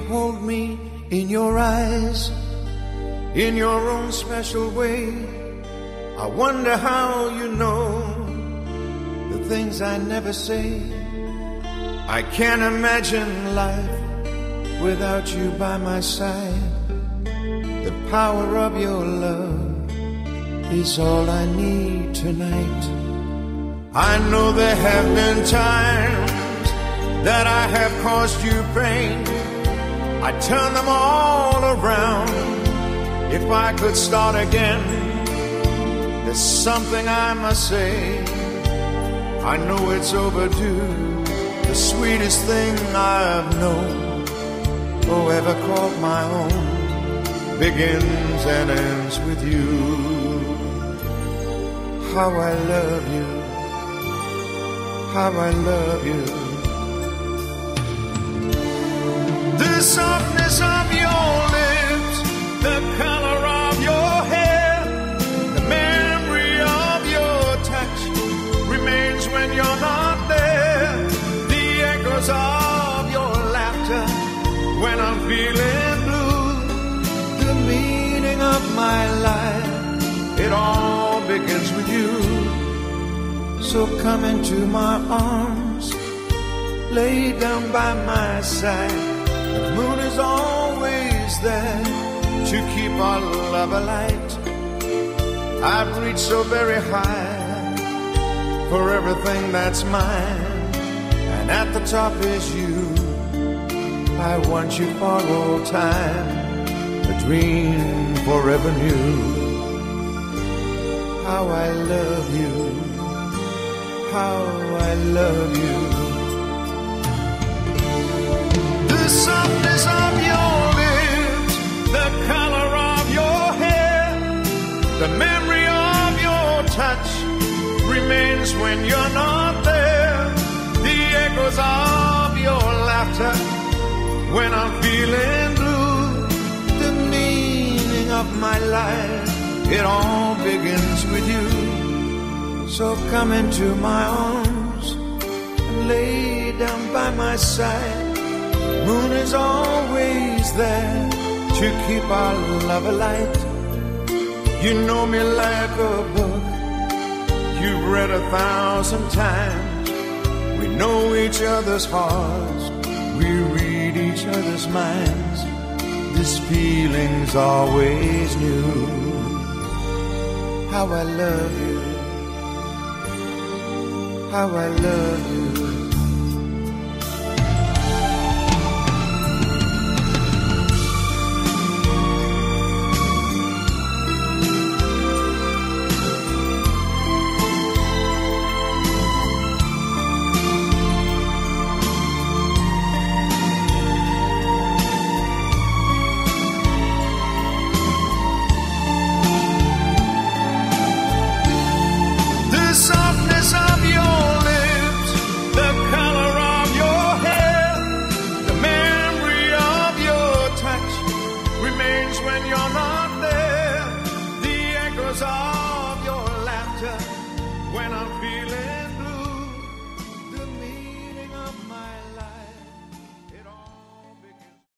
hold me in your eyes, in your own special way. I wonder how you know the things I never say. I can't imagine life without you by my side. The power of your love is all I need tonight. I know there have been times that I have caused you pain. I turn them all around. If I could start again, there's something I must say. I know it's overdue. The sweetest thing I've known, or ever called my own, begins and ends with you. How I love you, how I love you. The softness of your lips, the color of your hair, the memory of your touch remains when you're not there. The echoes of your laughter when I'm feeling blue. The meaning of my life, it all begins with you. So come into my arms, lay down by my side. The moon is always there to keep our love alight. I've reached so very high for everything that's mine, and at the top is you. I want you for all time, a dream forever new. How I love you, how I love you. The softness of your lips, the color of your hair, the memory of your touch remains when you're not there. The echoes of your laughter when I'm feeling blue. The meaning of my life, it all begins with you. So come into my arms and lay down by my side. Moon is always there to keep our love alight. You know me like a book you've read 1,000 times. We know each other's hearts, we read each other's minds. This feeling's always new. How I love you, how I love you. When you're not there, the echoes are